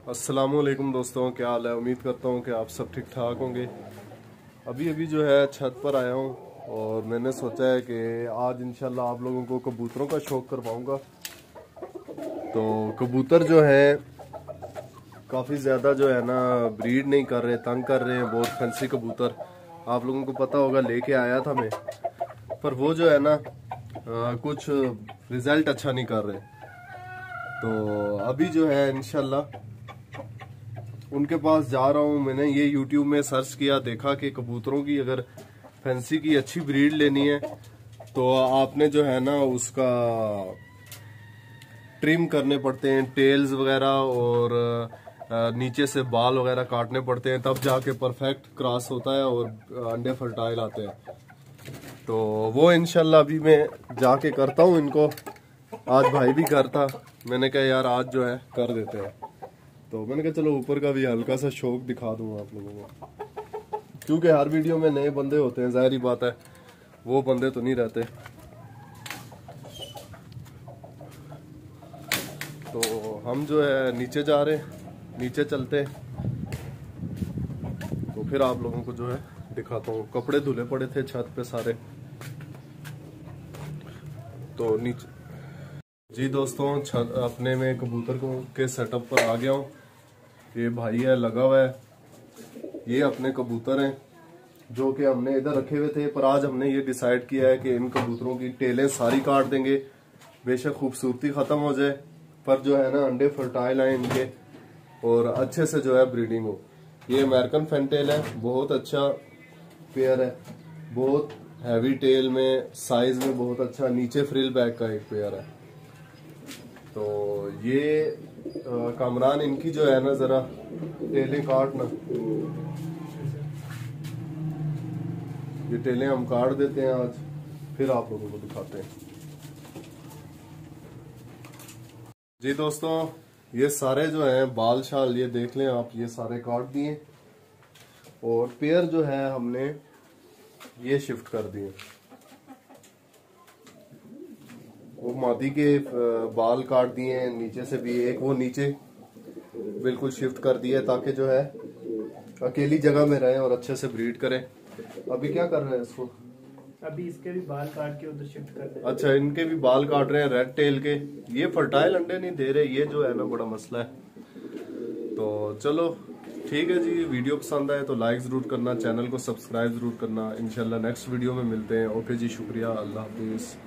अस्सलामुअलैकुम दोस्तों, क्या हाल है। उम्मीद करता हूँ कि आप सब ठीक ठाक होंगे। अभी अभी जो है छत पर आया हूँ और मैंने सोचा है कि आज इंशाल्लाह आप लोगों को कबूतरों का शौक करवाऊंगा। तो कबूतर जो है काफ़ी ज़्यादा जो है ना ब्रीड नहीं कर रहे, तंग कर रहे हैं। बहुत फैंसी कबूतर आप लोगों को पता होगा, लेके आया था मैं, पर वो जो है ना कुछ रिजल्ट अच्छा नहीं कर रहे। तो अभी जो है इंशाल्लाह उनके पास जा रहा हूँ। मैंने ये YouTube में सर्च किया, देखा कि कबूतरों की अगर फैंसी की अच्छी ब्रीड लेनी है तो आपने जो है ना उसका ट्रिम करने पड़ते हैं, टेल्स वगैरह और नीचे से बाल वगैरह काटने पड़ते हैं, तब जाके परफेक्ट क्रॉस होता है और अंडे फर्टाइल आते हैं। तो वो इंशाल्लाह अभी मैं जाके करता हूँ इनको। आज भाई भी घर था, मैंने कहा यार आज जो है कर देते हैं। तो मैंने कहा चलो ऊपर का भी हल्का सा शौक दिखा दूंगा आप लोगों को, क्योंकि हर वीडियो में नए बंदे होते हैं, जाहिर बात है वो बंदे तो नहीं रहते। तो हम जो है नीचे जा रहे हैं, नीचे चलते हैं तो फिर आप लोगों को जो है दिखाता हूँ। कपड़े धुले पड़े थे छत पे सारे, तो नीचे जी दोस्तों छत अपने में कबूतर को के सेटअप पर आ गया हूँ। ये भाई है लगा हुआ है, ये अपने कबूतर हैं जो कि हमने इधर रखे हुए थे, पर आज हमने ये डिसाइड किया है कि इन कबूतरों की टेलें सारी काट देंगे। बेशक खूबसूरती खत्म हो जाए, पर जो है ना अंडे फर्टाइल आए इनके और अच्छे से जो है ब्रीडिंग हो। ये अमेरिकन फैंटेल है, बहुत अच्छा पेयर है, बहुत हैवी टेल में, साइज में बहुत अच्छा, नीचे फ्रिल बैक का एक पेयर है। तो ये कामरान इनकी जो है ना जरा टेलें काटना, ये टेलें हम काट देते हैं आज, फिर आप लोगों को दिखाते हैं। जी दोस्तों ये सारे जो हैं बाल शाल ये देख लें आप, ये सारे काट दिए और पेयर जो है हमने ये शिफ्ट कर दिए। वो मादी के बाल काट दिए हैं, नीचे से भी एक वो नीचे बिल्कुल शिफ्ट कर दिया ताकि जो है अकेली जगह में रहें और अच्छे से ब्रीड करें। अभी क्या कर रहे हैं इसको? अभी इसके भी बाल काट के उधर शिफ्ट कर रहे हैं। अच्छा, इनके भी बाल काट रहे हैं रेड टेल के। ये फर्टाइल अंडे नहीं दे रहे, ये जो है ना बड़ा मसला है। तो चलो ठीक है जी, वीडियो पसंद आए तो लाइक जरूर करना, चैनल को सब्सक्राइब जरूर करना। इंशाल्लाह नेक्स्ट वीडियो में मिलते हैं। ओके जी, शुक्रिया, अल्लाह हाफिज।